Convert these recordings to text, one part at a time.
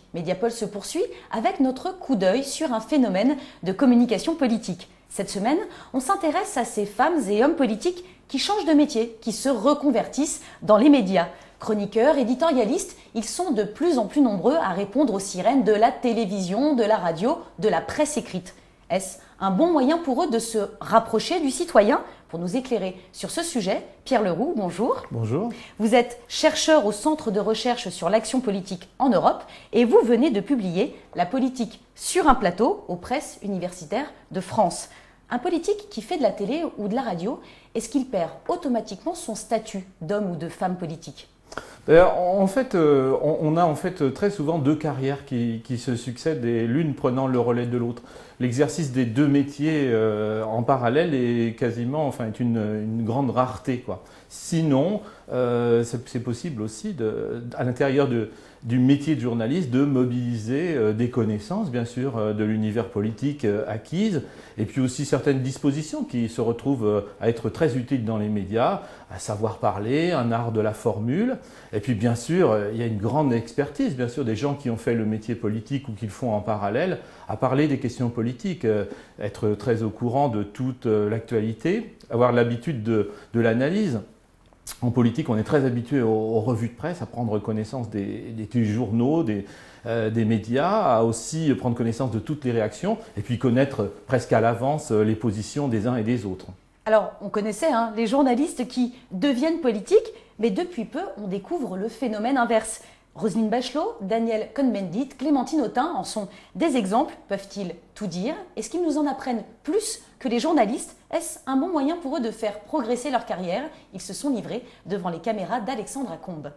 Mediapol se poursuit avec notre coup d'œil sur un phénomène de communication politique. Cette semaine, on s'intéresse à ces femmes et hommes politiques qui changent de métier, qui se reconvertissent dans les médias. Chroniqueurs, éditorialistes, ils sont de plus en plus nombreux à répondre aux sirènes de la télévision, de la radio, de la presse écrite. Est-ce un bon moyen pour eux de se rapprocher du citoyen? Pour nous éclairer sur ce sujet, Pierre Leroux, bonjour. Bonjour. Vous êtes chercheur au Centre de recherche sur l'action politique en Europe et vous venez de publier La politique sur un plateau aux presses universitaires de France. Un politique qui fait de la télé ou de la radio, est-ce qu'il perd automatiquement son statut d'homme ou de femme politique ? En fait, on a très souvent deux carrières qui se succèdent et l'une prenant le relais de l'autre. L'exercice des deux métiers en parallèle est quasiment, est une grande rareté, quoi. Sinon, c'est possible aussi à l'intérieur du métier de journaliste de mobiliser des connaissances, bien sûr, de l'univers politique acquises, et puis aussi certaines dispositions qui se retrouvent à être très utiles dans les médias, à savoir parler, un art de la formule, et puis bien sûr, il y a une grande expertise, bien sûr, des gens qui ont fait le métier politique ou qui le font en parallèle, à parler des questions politiques, être très au courant de toute l'actualité, avoir l'habitude de l'analyse. En politique, on est très habitué aux revues de presse, à prendre connaissance des journaux, des médias, à aussi prendre connaissance de toutes les réactions et puis connaître presque à l'avance les positions des uns et des autres. Alors, on connaissait les journalistes qui deviennent politiques, mais depuis peu, on découvre le phénomène inverse. Roselyne Bachelot, Daniel Cohn-Bendit, Clémentine Autain en sont des exemples. Peuvent-ils tout dire? Est-ce qu'ils nous en apprennent plus que les journalistes? Est-ce un bon moyen pour eux de faire progresser leur carrière? Ils se sont livrés devant les caméras d'Alexandra Combe.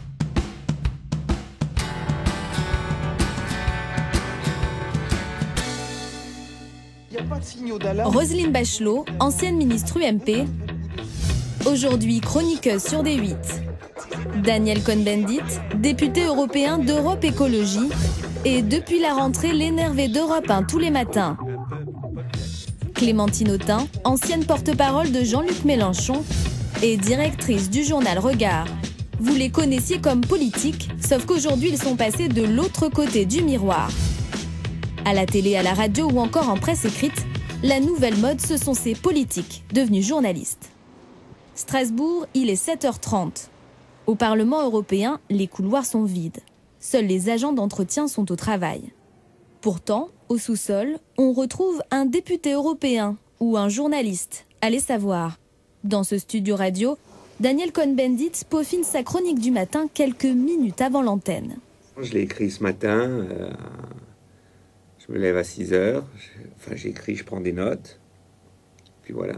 Roselyne Bachelot, ancienne ministre UMP, aujourd'hui chroniqueuse sur D8. Daniel Cohn-Bendit, député européen d'Europe Écologie et depuis la rentrée l'énervé d'Europe 1 tous les matins. Clémentine Autain, ancienne porte-parole de Jean-Luc Mélenchon et directrice du journal Regard. Vous les connaissiez comme politiques, sauf qu'aujourd'hui ils sont passés de l'autre côté du miroir. À la télé, à la radio ou encore en presse écrite, la nouvelle mode, ce sont ces politiques devenus journalistes. Strasbourg, il est 7h30. Au Parlement européen, les couloirs sont vides. Seuls les agents d'entretien sont au travail. Pourtant, au sous-sol, on retrouve un député européen ou un journaliste, allez savoir. Dans ce studio radio, Daniel Cohn-Bendit peaufine sa chronique du matin quelques minutes avant l'antenne. Je l'ai écrit ce matin, je me lève à 6h, j'écris, je prends des notes, puis voilà.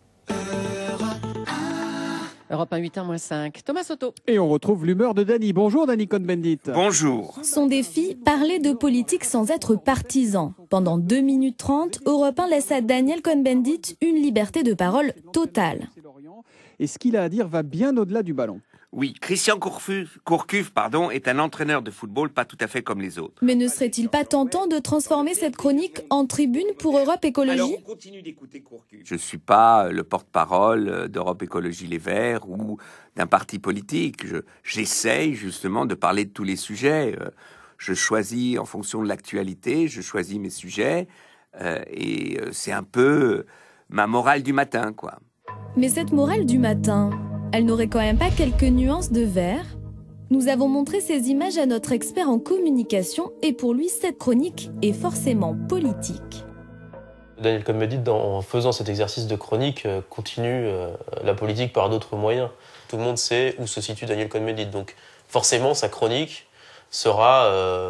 Europe 1, 8h-5. Thomas Soto. Et on retrouve l'humeur de Dany. Bonjour Dany Cohn-Bendit. Bonjour. Son défi, parler de politique sans être partisan. Pendant 2 minutes 30, Europe 1 laisse à Daniel Cohn-Bendit une liberté de parole totale. Et ce qu'il a à dire va bien au-delà du ballon. Oui, Christian Gourcuff, est un entraîneur de football pas tout à fait comme les autres. Mais ne serait-il pas tentant de transformer cette chronique en tribune pour Europe Écologie? Alors, on continue d'écouter Gourcuff. Je ne suis pas le porte-parole d'Europe Écologie Les Verts ou d'un parti politique. J'essaye justement de parler de tous les sujets. Je choisis en fonction de l'actualité, je choisis mes sujets. Et c'est un peu ma morale du matin, quoi. Mais cette morale du matin, elle n'aurait quand même pas quelques nuances de vert? Nous avons montré ces images à notre expert en communication et pour lui, cette chronique est forcément politique. Daniel Cohn-Bendit, en faisant cet exercice de chronique, continue la politique par d'autres moyens. Tout le monde sait où se situe Daniel Cohn-Bendit, donc forcément sa chronique sera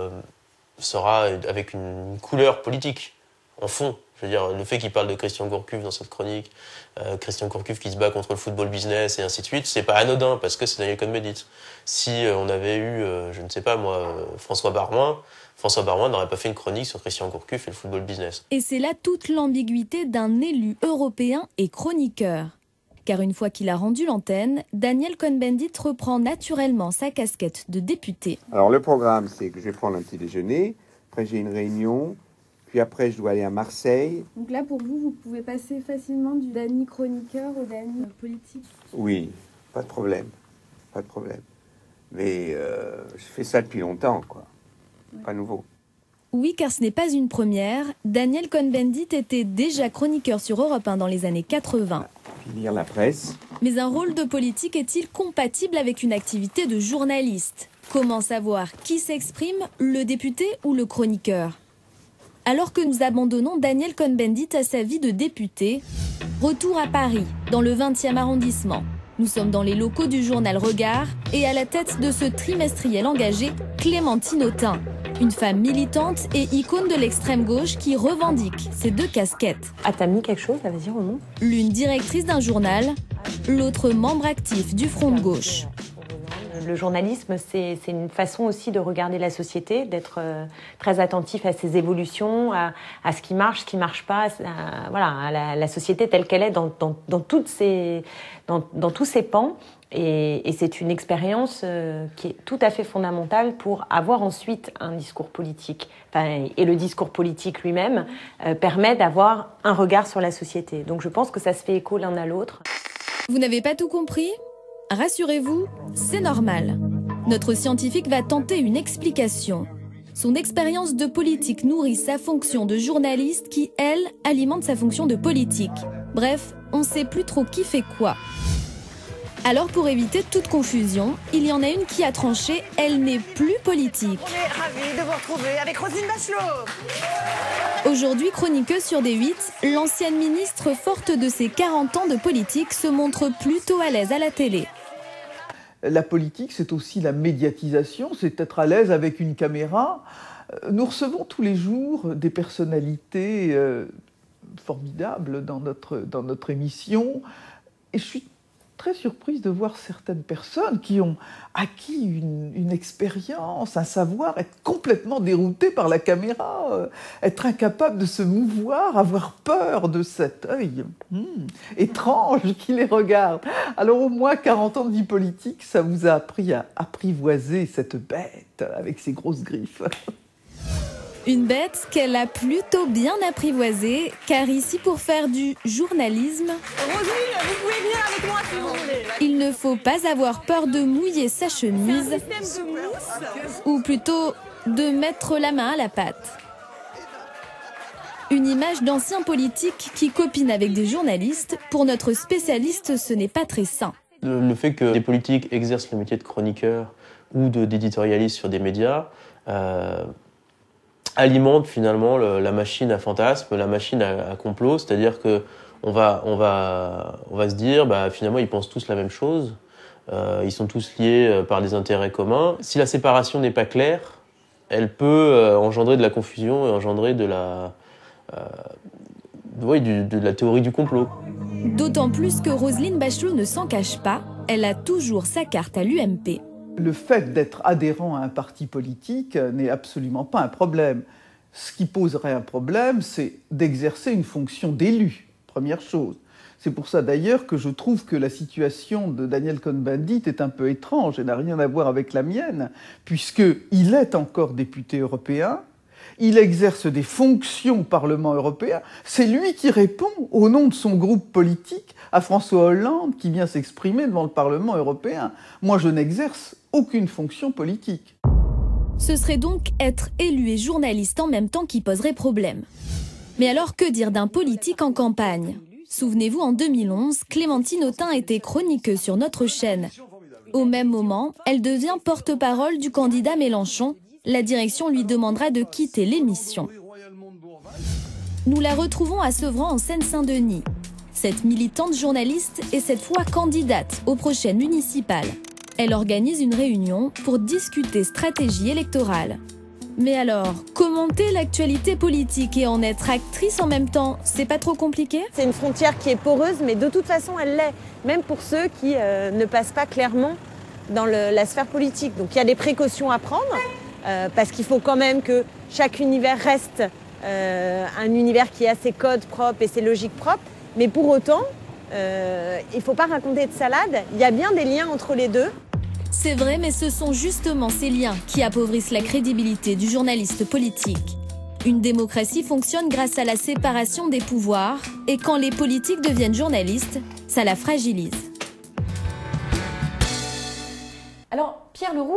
avec une couleur politique en fond. Je veux dire, le fait qu'il parle de Christian Gourcuff dans cette chronique, Christian Gourcuff qui se bat contre le football business et ainsi de suite, c'est pas anodin parce que c'est Daniel Cohn-Bendit. Si on avait eu, je ne sais pas moi, François Baroin n'aurait pas fait une chronique sur Christian Gourcuff et le football business. Et c'est là toute l'ambiguïté d'un élu européen et chroniqueur. Car une fois qu'il a rendu l'antenne, Daniel Cohn-Bendit reprend naturellement sa casquette de député. Alors le programme, c'est que je vais prendre un petit déjeuner, après j'ai une réunion, puis après je dois aller à Marseille. Donc là pour vous, vous pouvez passer facilement du Dany chroniqueur au Dany politique? Oui, pas de problème, pas de problème. Mais je fais ça depuis longtemps, quoi. pas nouveau. Oui, car ce n'est pas une première. Daniel Cohn-Bendit était déjà chroniqueur sur Europe 1 dans les années 80. Puis lire la presse. Mais un rôle de politique est-il compatible avec une activité de journaliste? Comment savoir qui s'exprime, le député ou le chroniqueur? Alors que nous abandonnons Daniel Cohn-Bendit à sa vie de député, retour à Paris, dans le 20e arrondissement. Nous sommes dans les locaux du journal Regard et à la tête de ce trimestriel engagé, Clémentine Autain. Une femme militante et icône de l'extrême gauche qui revendique ces deux casquettes. Ah, t'as mis quelque chose là, vas-y, remonte. L'une directrice d'un journal, l'autre membre actif du Front de gauche. Le journalisme, c'est une façon aussi de regarder la société, d'être très attentif à ses évolutions, à ce qui marche pas, à la société telle qu'elle est dans tous ses pans. Et c'est une expérience qui est tout à fait fondamentale pour avoir ensuite un discours politique. Et le discours politique lui-même permet d'avoir un regard sur la société. Donc je pense que ça se fait écho l'un à l'autre. Vous n'avez pas tout compris ? Rassurez-vous, c'est normal. Notre scientifique va tenter une explication. Son expérience de politique nourrit sa fonction de journaliste qui, elle, alimente sa fonction de politique. Bref, on ne sait plus trop qui fait quoi. Alors pour éviter toute confusion, il y en a une qui a tranché, elle n'est plus politique. On est ravis de vous retrouver avec Roselyne Bachelot. Aujourd'hui chroniqueuse sur D8, l'ancienne ministre forte de ses 40 ans de politique se montre plutôt à l'aise à la télé. La politique, c'est aussi la médiatisation, c'est être à l'aise avec une caméra. Nous recevons tous les jours des personnalités formidables dans notre émission. Et je suis très surprise de voir certaines personnes qui ont acquis une expérience, un savoir, être complètement déroutées par la caméra, être incapables de se mouvoir, avoir peur de cet œil étrange qui les regarde. Alors au moins 40 ans de vie politique, ça vous a appris à apprivoiser cette bête avec ses grosses griffes. Une bête qu'elle a plutôt bien apprivoisée, car ici pour faire du journalisme, Roselyne, vous pouvez venir avec moi si vous voulez. il ne faut pas avoir peur de mouiller sa chemise, Système de mousse. ou plutôt de mettre la main à la pâte. Une image d'ancien politique qui copine avec des journalistes, pour notre spécialiste, ce n'est pas très sain. Le fait que des politiques exercent le métier de chroniqueur ou d'éditorialiste sur des médias alimente finalement la machine à fantasmes, la machine à complot, c'est-à-dire que on va se dire finalement ils pensent tous la même chose, ils sont tous liés par des intérêts communs. Si la séparation n'est pas claire, elle peut engendrer de la confusion et engendrer de la théorie du complot. D'autant plus que Roselyne Bachelot ne s'en cache pas, elle a toujours sa carte à l'UMP. Le fait d'être adhérent à un parti politique n'est absolument pas un problème. Ce qui poserait un problème, c'est d'exercer une fonction d'élu, première chose. C'est pour ça d'ailleurs que je trouve que la situation de Daniel Cohn-Bendit est un peu étrange et n'a rien à voir avec la mienne, puisqu'il est encore député européen, il exerce des fonctions au Parlement européen, c'est lui qui répond au nom de son groupe politique à François Hollande qui vient s'exprimer devant le Parlement européen. Moi, je n'exerce aucune fonction politique. Ce serait donc être élu et journaliste en même temps qui poserait problème. Mais alors que dire d'un politique en campagne ? Souvenez-vous, en 2011, Clémentine Autain était chroniqueuse sur notre chaîne. Au même moment, elle devient porte-parole du candidat Mélenchon. La direction lui demandera de quitter l'émission. Nous la retrouvons à Sevran en Seine-Saint-Denis. Cette militante journaliste est cette fois candidate aux prochaines municipales. Elle organise une réunion pour discuter stratégie électorale. Mais alors, commenter l'actualité politique et en être actrice en même temps, c'est pas trop compliqué ? C'est une frontière qui est poreuse, mais de toute façon, elle l'est. Même pour ceux qui ne passent pas clairement dans la sphère politique. Donc il y a des précautions à prendre. Parce qu'il faut quand même que chaque univers reste un univers qui a ses codes propres et ses logiques propres. Mais pour autant, il ne faut pas raconter de salade. Il y a bien des liens entre les deux. C'est vrai, mais ce sont justement ces liens qui appauvrissent la crédibilité du journaliste politique. Une démocratie fonctionne grâce à la séparation des pouvoirs, et quand les politiques deviennent journalistes, ça la fragilise. Alors, Pierre Leroux,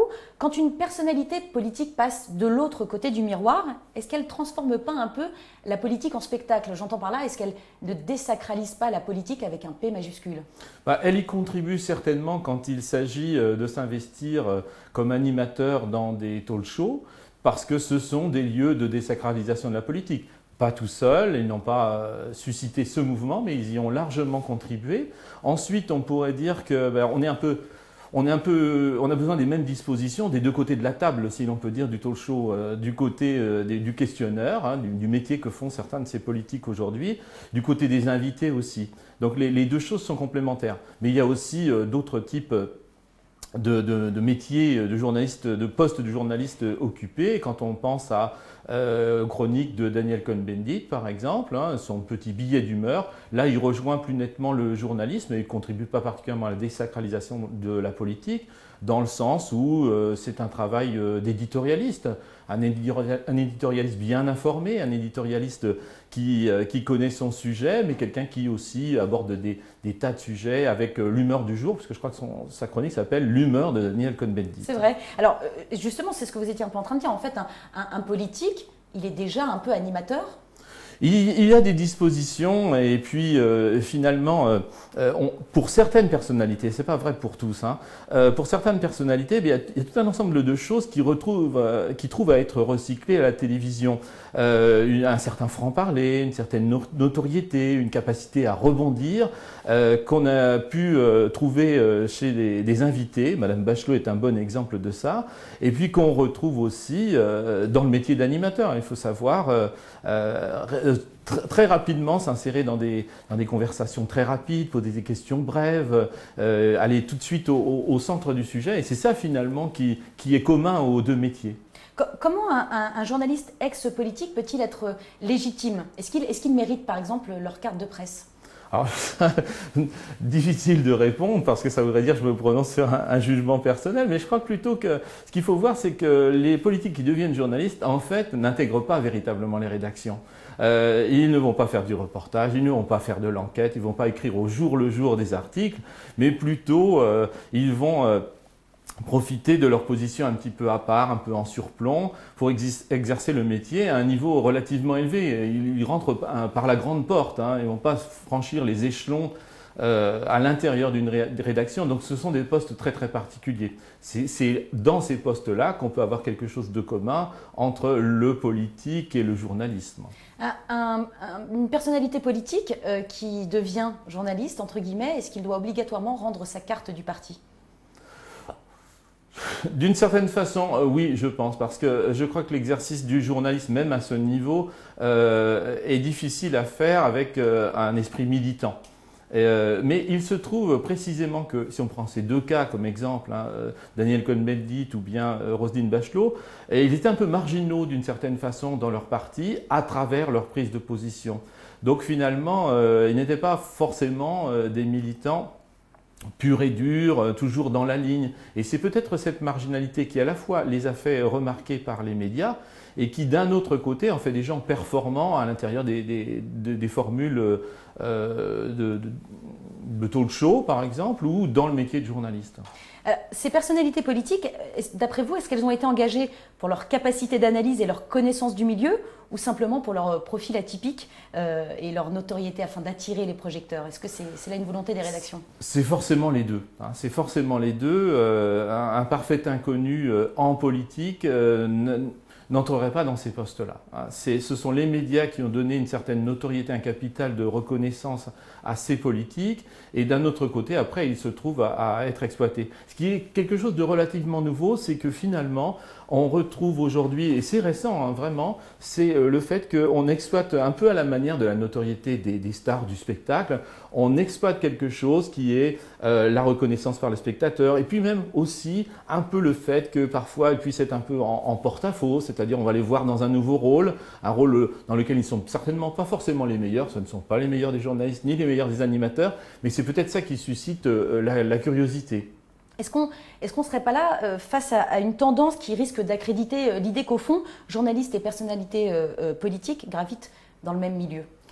Quand une personnalité politique passe de l'autre côté du miroir, est-ce qu'elle ne transforme pas un peu la politique en spectacle? J'entends par là, est-ce qu'elle ne désacralise pas la politique avec un P majuscule? Elle y contribue certainement quand il s'agit de s'investir comme animateur dans des talk shows, parce que ce sont des lieux de désacralisation de la politique. Pas tout seuls, ils n'ont pas suscité ce mouvement, mais ils y ont largement contribué. Ensuite, on pourrait dire qu'on est un peu... On a besoin des mêmes dispositions des deux côtés de la table, si l'on peut dire, du talk show, du côté du questionneur, hein, du métier que font certains de ces politiques aujourd'hui, du côté des invités aussi. Donc les deux choses sont complémentaires. Mais il y a aussi d'autres types de métiers de journalistes, de postes de journalistes occupés. Quand on pense à chronique de Daniel Cohn-Bendit, par exemple, hein, son petit billet d'humeur, là il rejoint plus nettement le journalisme et il ne contribue pas particulièrement à la désacralisation de la politique, dans le sens où c'est un travail d'éditorialiste, un éditorialiste bien informé, un éditorialiste qui connaît son sujet, mais quelqu'un qui aussi aborde des tas de sujets avec l'humeur du jour, parce que je crois que sa chronique s'appelle « L'humeur de Daniel Cohn-Bendit ». C'est vrai. Alors justement, c'est ce que vous étiez un peu en train de dire. En fait, un politique, il est déjà un peu animateur. Il y a des dispositions et puis finalement, pour certaines personnalités, c'est pas vrai pour tous, hein, pour certaines personnalités, il y a tout un ensemble de choses qui trouvent à être recyclées à la télévision. Un certain franc-parler, une certaine notoriété, une capacité à rebondir qu'on a pu trouver chez des invités. Madame Bachelot est un bon exemple de ça. Et puis qu'on retrouve aussi dans le métier d'animateur. Il faut savoir très rapidement s'insérer dans des conversations très rapides, poser des questions brèves, aller tout de suite au centre du sujet. Et c'est ça finalement qui est commun aux deux métiers. Comment un journaliste ex-politique peut-il être légitime? Est-ce qu'il mérite par exemple leur carte de presse? Alors, difficile de répondre parce que ça voudrait dire que je me prononce sur un jugement personnel, mais je crois plutôt que ce qu'il faut voir, c'est que les politiques qui deviennent journalistes, en fait, n'intègrent pas véritablement les rédactions. Ils ne vont pas faire du reportage, ils ne vont pas faire de l'enquête, ils ne vont pas écrire au jour le jour des articles, mais plutôt ils vont profiter de leur position un petit peu à part, un peu en surplomb, pour exercer le métier à un niveau relativement élevé. Ils rentrent par la grande porte, hein, ils ne vont pas franchir les échelons à l'intérieur d'une rédaction. Donc ce sont des postes très très particuliers. C'est dans ces postes-là qu'on peut avoir quelque chose de commun entre le politique et le journalisme. Une personnalité politique qui devient journaliste, entre guillemets, est-ce qu'il doit obligatoirement rendre sa carte du parti ? D'une certaine façon, oui, je pense, parce que je crois que l'exercice du journalisme, même à ce niveau, est difficile à faire avec un esprit militant. Mais il se trouve précisément que, si on prend ces deux cas comme exemple, hein, Daniel Cohn-Bendit ou bien Roselyne Bachelot, ils étaient un peu marginaux d'une certaine façon dans leur parti à travers leur prise de position. Donc finalement, ils n'étaient pas forcément des militants pur et dur, toujours dans la ligne. Et c'est peut-être cette marginalité qui à la fois les a fait remarquer par les médias et qui d'un autre côté en fait des gens performants à l'intérieur des formules de talk show par exemple ou dans le métier de journaliste. Ces personnalités politiques, d'après vous, est-ce qu'elles ont été engagées pour leur capacité d'analyse et leur connaissance du milieu ou simplement pour leur profil atypique et leur notoriété afin d'attirer les projecteurs? Est-ce que c'est là une volonté des rédactions? C'est forcément les deux. Hein, c'est forcément les deux. Un parfait inconnu en politique n'entrerait pas dans ces postes-là. Ce sont les médias qui ont donné une certaine notoriété, un capital de reconnaissance à ces politiques, et d'un autre côté, après, ils se trouvent à être exploités. Ce qui est quelque chose de relativement nouveau, c'est que finalement, on retrouve aujourd'hui, et c'est récent, hein, vraiment, c'est le fait qu'on exploite un peu à la manière de la notoriété des stars du spectacle, on exploite quelque chose qui est la reconnaissance par le spectateur, et puis même aussi un peu le fait que parfois ils puissent être un peu en porte-à-faux, c'est-à-dire on va les voir dans un nouveau rôle, un rôle dans lequel ils ne sont certainement pas forcément les meilleurs, ce ne sont pas les meilleurs des journalistes ni les meilleurs des animateurs, mais c'est peut-être ça qui suscite la curiosité. Est-ce qu'on ne serait pas là face à une tendance qui risque d'accréditer l'idée qu'au fond, journalistes et personnalités politiques gravitent dans le même milieu ?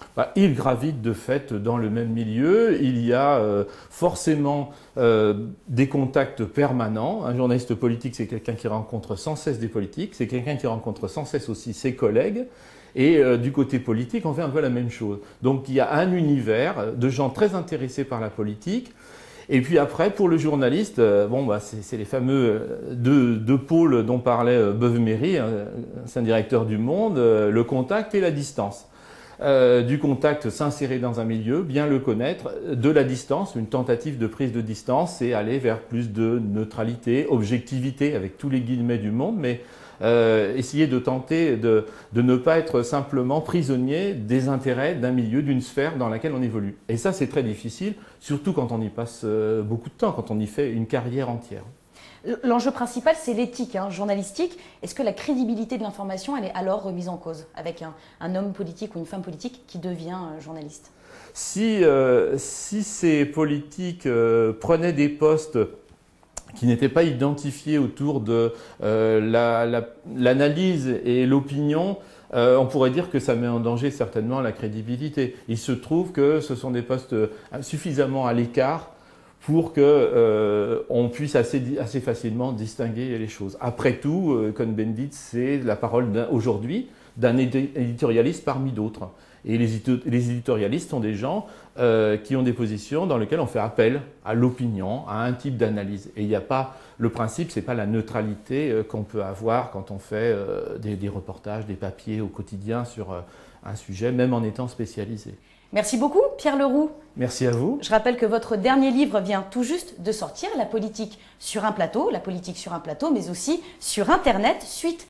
Ils gravitent de fait dans le même milieu. Il y a forcément des contacts permanents. Un journaliste politique, c'est quelqu'un qui rencontre sans cesse des politiques, c'est quelqu'un qui rencontre sans cesse aussi ses collègues. Et du côté politique, on fait un peu la même chose. Donc il y a un univers de gens très intéressés par la polique. Et puis après, pour le journaliste, c'est les fameux deux pôles dont parlait Beuve-Méry, ancien directeur du Monde, le contact et la distance. Du contact, s'insérer dans un milieu, bien le connaître, de la distance, une tentative de prise de distance, c'est aller vers plus de neutralité, objectivité, avec tous les guillemets du monde, mais essayer de tenter de ne pas être simplement prisonnier des intérêts d'un milieu, d'une sphère dans laquelle on évolue. Et ça, c'est très difficile, surtout quand on y passe beaucoup de temps, quand on y fait une carrière entière. L'enjeu principal, c'est l'éthique journalistique. Est-ce que la crédibilité de l'information, elle est alors remise en cause avec un homme politique ou une femme politique qui devient journaliste? Si ces politiques prenaient des postes qui n'étaient pas identifiés autour de l'analyse et l'opinion, on pourrait dire que ça met en danger certainement la crédibilité. Il se trouve que ce sont des postes suffisamment à l'écart pour qu'on puisse assez facilement distinguer les choses. Après tout, Cohn-Bendit, c'est la parole aujourd'hui d'un éditorialiste parmi d'autres. Et les éditorialistes sont des gens qui ont des positions dans lesquelles on fait appel à l'opinion, à un type d'analyse. Et il n'y a pas, le principe, c'est pas la neutralité qu'on peut avoir quand on fait des reportages, des papiers au quotidien sur un sujet, même en étant spécialisé. Merci beaucoup, Pierre Leroux. Merci à vous. Je rappelle que votre dernier livre vient tout juste de sortir, La politique sur un plateau, mais aussi sur Internet, suite